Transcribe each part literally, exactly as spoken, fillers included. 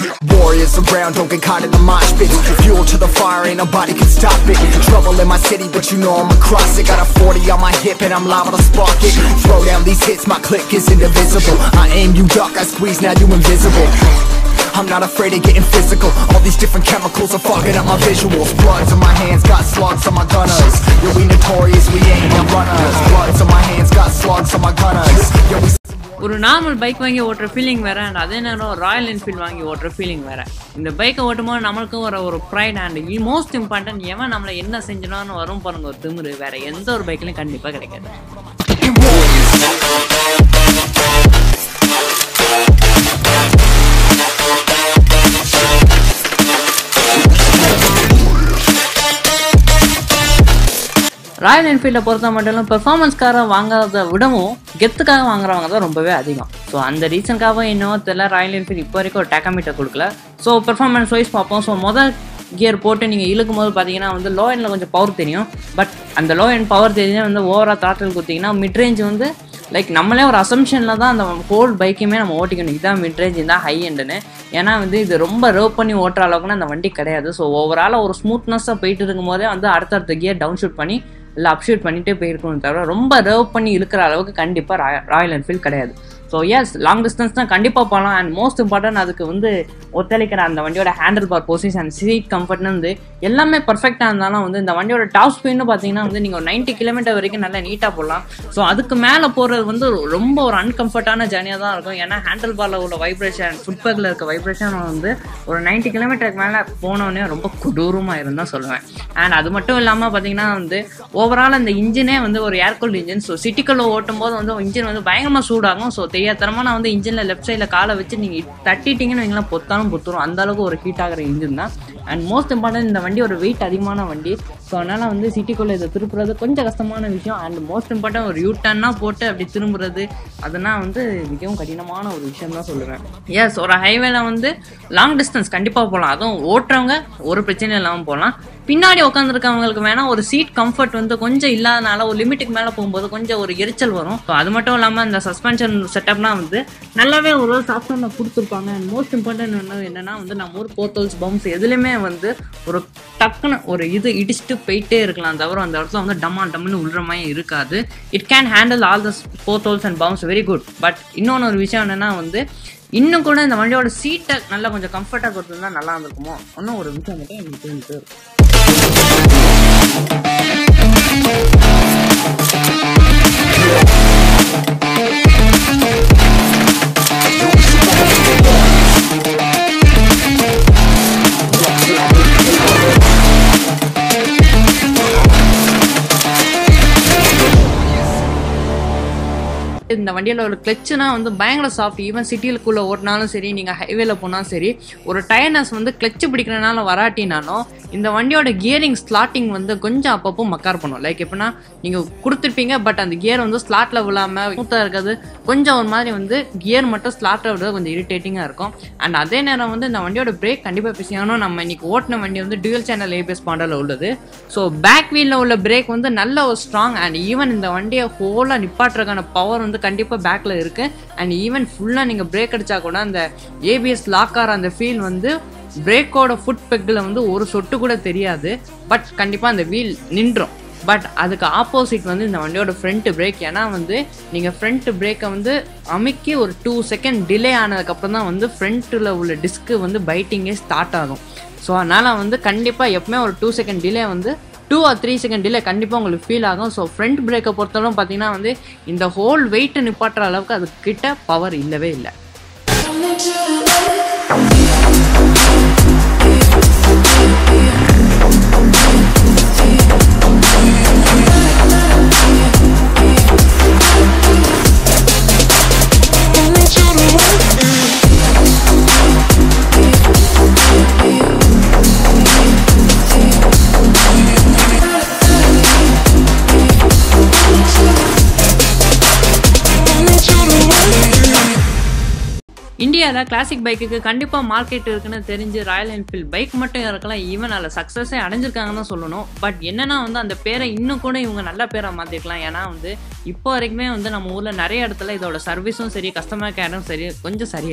Warriors around, don't get caught in the mosh pit. Fuel to the fire, ain't nobody can stop it. Trouble in my city, but you know I'm across it. Got a forty on my hip and I'm liable to spark it. Throw down these hits, my click is indivisible. I aim, you duck, I squeeze, now you invisible. I'm not afraid of getting physical. All these different chemicals are fogging up my visuals. Bloods on my hands, got slugs on my gunners. Yo, we notorious, we ain't no runners. Bloods on my hands, got slugs on my gunners. Yo, we ஒரு normal bike வாங்கி ஓட்டுற feeling வேறு and அதே நேரம் Royal Enfield வாங்கி ஓட்டுற feeling வேறு. இந்த பைக்கை ஓட்டும்போது நம்மளுக்கும் வர ஒரு ப்ரைட் அண்ட் மோஸ்ட் இம்பார்ட்டன்ட் எவன் நம்மளை என்ன செஞ்சனான்னு வரும் பாருங்க ஒரு திமிரு வேறு எந்த ஒரு பைக்லையும் கண்டிப்பாக கிடைக்காது. ராயல் என்ஃபீல்டை பொறுத்த மட்டும் பெர்ஃபார்மன்ஸ்க்காக வாங்குறத விடவும் கெத்துக்காக வாங்குறவங்க தான் ரொம்பவே அதிகம். ஸோ அந்த ரீசனுக்காக இன்னும் தெரியல ராயல் என்ஃபீல்டு இப்போ வரைக்கும் ஒரு டேக்காமீட்டர் கொடுக்கல. ஸோ பெர்ஃபார்மன்ஸ் வைஸ் பார்ப்போம். ஸோ மொதல் கியர் போட்டு நீங்கள் இழுக்கும் போது பார்த்தீங்கன்னா வந்து லோ எண்டில் கொஞ்சம் பவர் தெரியும். பட் அந்த லோ எண்ட் பவர் தெரிஞ்சு வந்து ஓவராக த்ராட்டில் கொடுத்தீங்கன்னா மிட் ரேஞ்ச் வந்து லைக் நம்மளே ஒரு அசம்ஷனில் தான் அந்த ஹோல் பைக்குமே நம்ம ஓட்டிக்கணும். இதுதான் மிட் ரேஞ்ச், இதுதான் ஹை எண்டுன்னு. ஏன்னா வந்து இது ரொம்ப ரோப் பண்ணி ஓட்டுற அளவுக்குன்னு அந்த வண்டி கிடையாது. ஸோ ஓவராலாக ஒரு ஸ்மூத்னஸாக போயிட்டு இருக்கும் போதே வந்து அடுத்தடுத்த கியர் டவுன் ஷூட் பண்ணி இல்லை அப்ஷூட் பண்ணிகிட்டே போயிருக்கணும் தவிர ரொம்ப ரேவ் பண்ணி இழுக்கிற அளவுக்கு கண்டிப்பாக ராய ராயல் என்ஃபீல்டு கிடையாது. ஸோ எஸ் லாங் டிஸ்டன்ஸ் தான் கண்டிப்பாக போகலாம். அண்ட் மோஸ்ட் இம்பார்ட்டன்ட் அதுக்கு வந்து ஒத்துழைக்கிற அந்த வண்டியோட handle bar position and seat கம்ஃபர்ட்னு வந்து எல்லாமே பர்ஃபெக்டாக இருந்தாலும் வந்து இந்த வண்டியோட டாப் ஸ்பீட்னு பார்த்தீங்கன்னா வந்து நீங்கள் ஒரு நைன்ட்டி கிலோமீட்டர் வரைக்கும் நல்லா நீட்டாக போடலாம். ஸோ அதுக்கு மேலே போகிறது வந்து ரொம்ப ஒரு அன்கம்ஃபர்டான ஜர்னியாக தான் இருக்கும். ஏன்னா ஹேண்டில் பாரில் உள்ள வைப்ரேஷன் ஃபுட் பேக்கில் இருக்க வைப்ரேஷன் வந்து ஒரு நைன்ட்டி கிலோமீட்டருக்கு மேலே போனோடனே ரொம்ப கொடூரமாக இருந்தால் சொல்லுவேன். அண்ட் அது மட்டும் இல்லாமல் பார்த்தீங்கன்னா வந்து ஓவரால் அந்த இன்ஜினே வந்து ஒரு ஏர்கூல்டு இன்ஜின். ஸோ சிட்டிக்குள்ளே ஓட்டும் போது வந்து இன்ஜின் வந்து பயங்கரமாக சூடாகும். ஸோ தெரியாதனமா நான் வந்து இன்ஜினில் லெஃப்ட் சைடில் காலை வச்சு நீங்கள் தட்டிட்டீங்கன்னு வைங்களா பொத்தாலும் பொத்துரும். அந்த அளவுக்கு ஒரு ஹீட் ஆகிற இன்ஜின் தான். அண்ட் மோஸ்ட் இம்பார்ட்டன்ட் இந்த வண்டி ஒரு வெயிட் அதிகமான வண்டி. ஸோ அதனால் வந்து சிட்டிக்குள்ளே இதை திருப்புறது கொஞ்சம் கஷ்டமான விஷயம். அண்ட் மோஸ்ட் இம்பார்ட்டன்ட் ஒரு யூ டர்னாக போட்டு அப்படி திரும்புறது அதெல்லாம் வந்து மிகவும் கடினமான ஒரு விஷயம் தான் சொல்லுவேன். எஸ் ஒரு ஹைவேல வந்து லாங் டிஸ்டன்ஸ் கண்டிப்பாக போகலாம். அதுவும் ஓட்டுறவங்க ஒரு பிரச்சனையும் இல்லாமல் போகலாம். பின்னாடி உட்காந்துருக்கவங்களுக்கு வேணால் ஒரு சீட் கம்ஃபர்ட் வந்து கொஞ்சம் இல்லாதனால ஒரு லிமிட்டுக்கு மேலே போகும்போது கொஞ்சம் ஒரு எரிச்சல் வரும். ஸோ அது மட்டும் இல்லாமல் இந்த சஸ்பென்ஷன் செட்டப்லாம் வந்து நல்லாவே ஒரு சாஃப்ட்வேரில் கொடுத்துருப்பாங்க. அண்ட் மோஸ்ட் இம்பார்ட்டன்ட் என்ன என்னன்னா வந்து நம்ம ஊர் போத்தல்ஸ் பம்ப்ஸ் எதுலையுமே வந்து ஒரு டக்குன்னு ஒரு இது இடிச்சுட்டு போயிட்டே இருக்கலாம் தவிர அந்த இடத்துல வந்து டம்மா டம்முன்னு உள்ள மாதிரி இருக்காது. It can handle all the potholes and bumps very good. But இன்னொன்று ஒரு விஷயம் என்னன்னா வந்து இன்னும் கூட இந்த வண்டியோட சீட்டை நல்லா கொஞ்சம் கம்ஃபர்ட்டாக கொடுத்துருந்தா நல்லா இருந்திருக்குமோ இன்னும் ஒரு விஷயம் மட்டும் எனக்கு தெரிஞ்சு. இந்த வண்டியில் ஒரு கிளச்சுனா வந்து பயங்கர சாஃப்ட். ஈவன் சிட்டிலுக்குள்ளே ஓட்டினாலும் சரி நீங்கள் ஹைவேல போனாலும் சரி ஒரு டயர்னஸ் வந்து கிளச்சு பிடிக்கிறனால வராட்டினாலும் இந்த வண்டியோட கியரிங் ஸ்லாட்டிங் வந்து கொஞ்சம் அப்பப்போ மக்கார் பண்ணும். லைக் எப்படின்னா நீங்கள் கொடுத்துருப்பீங்க பட் அந்த கியர் வந்து ஸ்லாட்டில் விழாமல் ஸ்மூத்தாக இருக்கிறது கொஞ்சம் ஒரு மாதிரி வந்து கியர் மட்டும் ஸ்லாட்டில் விட கொஞ்சம் இரிட்டேட்டிங்காக இருக்கும். அண்ட் அதே நேரம் வந்து இந்த வண்டியோட பிரேக் கண்டிப்பாக பேசியானோ நம்ம இன்னைக்கு ஓட்டின வண்டி வந்து டியூவல் சேனல் ஏபிஎஸ் மாடலில் உள்ளது. ஸோ பேக் வீலில் உள்ள பிரேக் வந்து நல்ல ஒரு ஸ்ட்ராங் அண்ட் ஈவன் இந்த வண்டியை ஹோலாக நிப்பாட்டுறதுக்கான பவர் வந்து கண்டிப்பாக பேக்கில் இருக்குது. அண்ட் ஈவன் ஃபுல்லாக நீங்கள் பிரேக் அடித்தா கூட அந்த ஏபிஎஸ் லாக் ஆகிற அந்த ஃபீல் வந்து பிரேக்கோட ஃபுட் பெக்கில் வந்து ஒரு சொட்டு கூட தெரியாது. பட் கண்டிப்பாக அந்த வீல் நின்றும். பட் அதுக்கு ஆப்போசிட் வந்து இந்த வண்டியோட ஃப்ரண்ட் பிரேக். ஏன்னா வந்து நீங்கள் ஃப்ரண்ட் பிரேக்கை வந்து அமுக்கி ஒரு டூ செகண்ட் டிலே ஆனதுக்கப்புறம் தான் வந்து ஃப்ரண்ட்டில் உள்ள டிஸ்க்கு வந்து பைட்டிங்கே ஸ்டார்ட் ஆகும். ஸோ அதனால் வந்து கண்டிப்பாக எப்பவுமே ஒரு டூ செகண்ட் டிலே வந்து two or three second delay கண்டிப்பாக உங்களுக்கு ஃபீல் ஆகும். ஸோ ஃப்ரண்ட் பிரேக்கை பொறுத்தவரை பார்த்தீங்கன்னா வந்து இந்த ஹோல் வெயிட்டு நிப்பாட்டுற அளவுக்கு அதுக்கிட்ட பவர் இல்லவே இல்லை. இந்தியாவில் கிளாசிக் பைக்குக்கு கண்டிப்பாக மார்க்கெட் இருக்குன்னு தெரிஞ்சு ராயல் என்ஃபீல்டு பைக் மட்டும் இருக்கலாம். ஈவன் அதில் சக்ஸஸே அடைஞ்சிருக்காங்கன்னு தான் சொல்லணும். பட் என்னன்னா வந்து அந்த பேரை இன்னும் கூட இவங்க நல்ல பேரை மாற்றிருக்கலாம். ஏன்னா வந்து இப்போ வரைக்குமே வந்து நம்ம ஊரில் நிறைய இடத்துல இதோட சர்வீஸும் சரி கஸ்டமர் கேரும் சரி கொஞ்சம் சரியில்லை.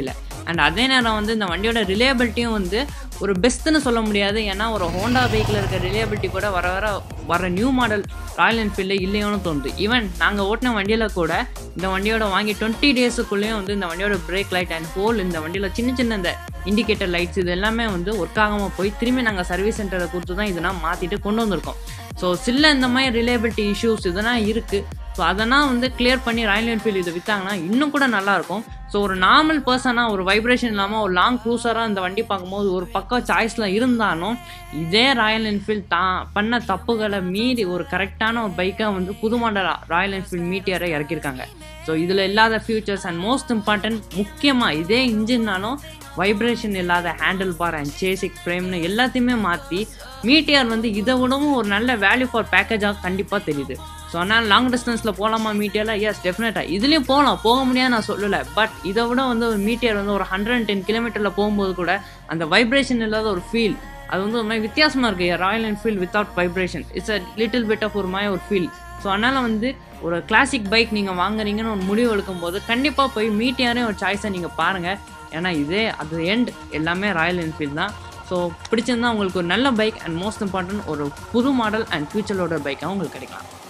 அண்ட் அதே நேரம் வந்து இந்த வண்டியோட ரிலையபிலிட்டியும் வந்து ஒரு பெஸ்ட்டுன்னு சொல்ல முடியாது. ஏன்னா ஒரு ஹோண்டா பைக்கில் இருக்க ரிலையபிலிட்டி கூட வர வர வர நியூ மாடல் ராயல் என்ஃபீல்டில் இல்லையோன்னு தோணுது. ஈவன் நாங்கள் ஓட்டின வண்டியில் கூட இந்த வண்டியோட வாங்கி டுவெண்ட்டி டேஸுக்குள்ளேயும் வந்து இந்த வண்டியோட பிரேக் லைட் அண்ட் ஹோல், இந்த வண்டியில் சின்ன சின்ன இந்த இண்டிகேட்டர் லைட்ஸ் இது எல்லாமே வந்து ஒர்க் ஆகாமல் போய் திரும்பி நாங்கள் சர்வீஸ் சென்டரை கொடுத்து தான் இதெல்லாம் மாற்றிட்டு கொண்டு வந்திருக்கோம். ஸோ சில இந்த மாதிரி ரிலையபிலிட்டி இஷ்யூஸ் இதெல்லாம் இருக்குது. ஸோ அதெல்லாம் வந்து கிளியர் பண்ணி ராயல் என்ஃபீல்டு இது விற்றாங்கன்னா இன்னும் கூட நல்லாயிருக்கும். ஸோ ஒரு நார்மல் பர்சனாக ஒரு வைப்ரேஷன் இல்லாமல் ஒரு லாங் க்ரூசராக இந்த வண்டி பார்க்கும்போது ஒரு பக்கம் சாய்ஸில் இருந்தாலும் இதே ராயல் என்ஃபீல்டு தான் பண்ண தப்புகளை மீறி ஒரு கரெக்டான ஒரு பைக்காக வந்து புது மாடல் ராயல் என்ஃபீல்டு மீட்டியரை இறக்கியிருக்காங்க. ஸோ இதில் இல்லாத ஃபியூச்சர்ஸ் அண்ட் மோஸ்ட் இம்பார்ட்டன்ட் முக்கியமாக இதே இன்ஜின்னாலும் வைப்ரேஷன் இல்லாத ஹேண்டில் பார் அண்ட் சேசிக் ஃப்ரேம்னு எல்லாத்தையுமே மாற்றி மீட்டியர் வந்து இதை விடவும் ஒரு நல்ல வேல்யூ ஃபார் பேக்கேஜாக கண்டிப்பாக தெரியுது. ஸோ அதனால் லாங் டிஸ்டன்ஸில் போகலாமா மீட்டியரில்? எஸ் டெஃபினட்டாக இதுலேயும் போகலாம், போக முடியாது நான் சொல்லலை. பட் இதை விட வந்து ஒரு மீட்டியர் வந்து ஒரு ஹண்ட்ரட் அண்ட் டென் கிலோமீட்டரில் போகும்போது கூட அந்த வைப்ரேஷன் இல்லாத ஒரு ஃபீல் அது வந்து ஒரு மாதிரி வித்தியாசமாக இருக்குது. Royal Enfield without vibration it's a little bit off ஒரு மாதிரி ஒரு ஃபீல். ஸோ அதனால் வந்து ஒரு கிளாசிக் பைக் நீங்கள் வாங்குறீங்கன்னு ஒரு முடிவு எடுக்கும்போது கண்டிப்பாக போய் மீட்டியரே ஒரு சாய்ஸை நீங்கள் பாருங்கள். ஏன்னா இதே அது எண்ட் எல்லாமே ராயல் என்ஃபீல்டு தான். ஸோ பிடிச்சிருந்தா உங்களுக்கு ஒரு நல்ல பைக் அண்ட் மோஸ்ட் இம்பார்ட்டன்ட் ஒரு புது மாடல் அண்ட் ஃபியூச்சரோட பைக்காக உங்களுக்கு கிடைக்கலாம்.